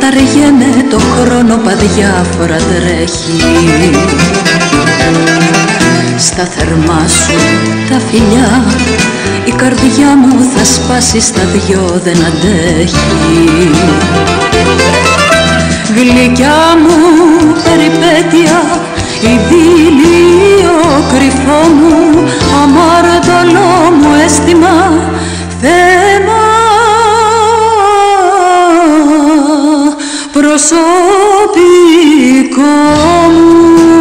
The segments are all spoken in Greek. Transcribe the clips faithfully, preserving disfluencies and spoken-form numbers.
Βαριέμαι, το χρόνο παδιάφορα τρέχει. Στα θερμά σου τα φιλιά η καρδιά μου θα σπάσει, στα δυο δεν αντέχει. Γλυκιά μου περιπέτεια, ειδήλιο κρυφό μου, αμάρτωλό μου αίσθημα, θέμα προσωπικό μου.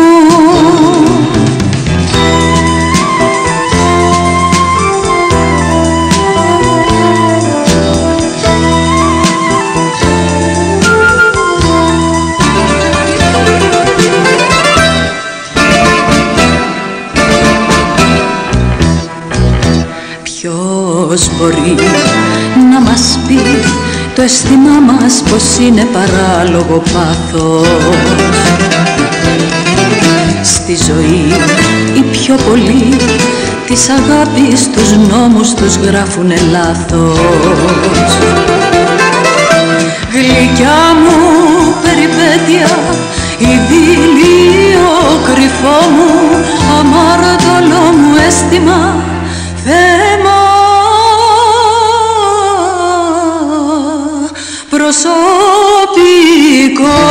Ποιος μπορεί να μας πει το αίσθημά μας πως είναι παράλογο πάθος? Στη ζωή οι πιο πολλοί της αγάπης τους νόμους τους γράφουνε λάθος. Γλυκιά μου περιπέτεια, ειδήλιο κρυφό μου, αμάρτωλό μου αίσθημα, θέμα προσωπικό.